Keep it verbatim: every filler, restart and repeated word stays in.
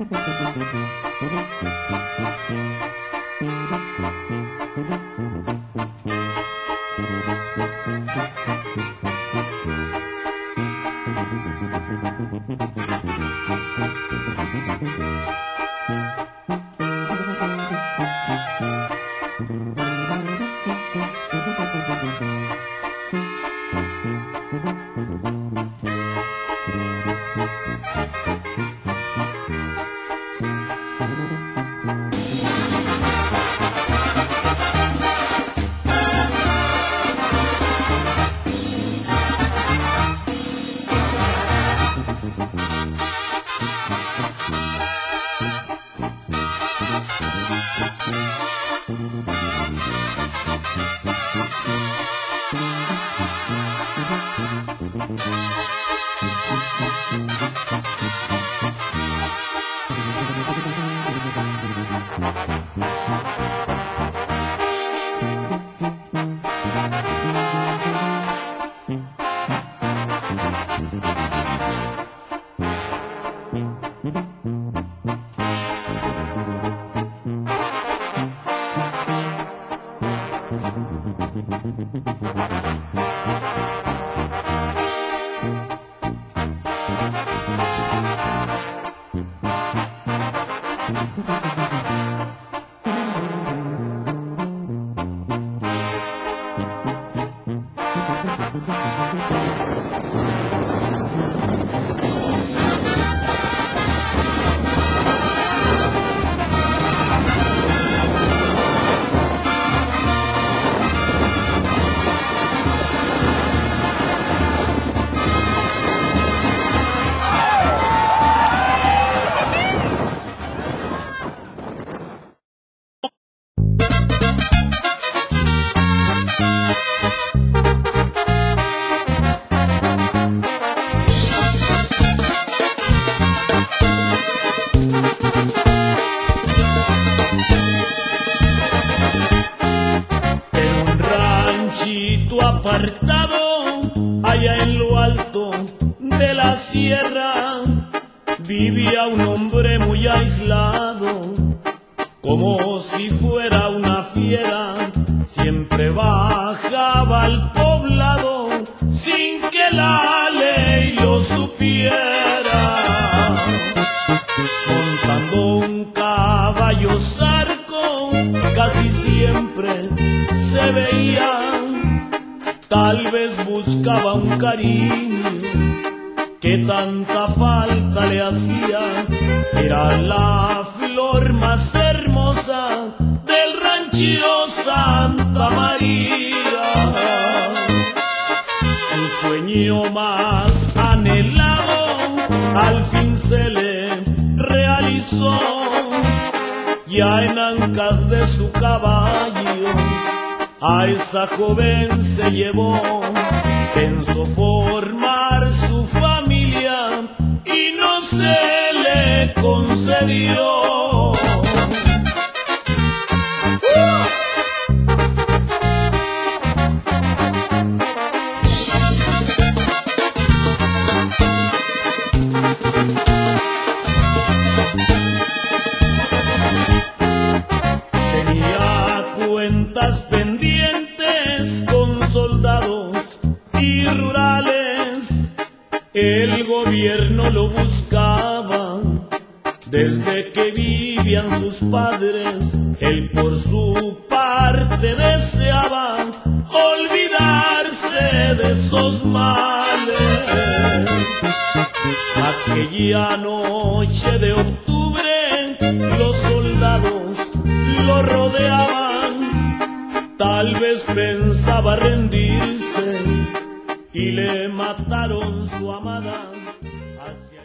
Apartado allá en lo alto de la sierra vivía un hombre muy aislado, como si fuera una fiera. Siempre bajaba al poblado sin que la ley lo supiera, montando un caballo zarco casi siempre se veía. Tal vez buscaba un cariño que tanta falta le hacía. Era la flor más hermosa del rancho Santa María. Su sueño más anhelado al fin se le realizó. Ya en ancas de su caballo a esa joven se llevó. Pensó formar su familia y no se le concedió. Tenía cuentas pendientes con soldados y rurales. El gobierno lo buscaba desde que vivían sus padres. Él por su parte deseaba olvidarse de esos males. Aquella noche de octubre los soldados lo rodeaban. Tal vez pensaba rendirse y le mataron su amada hacia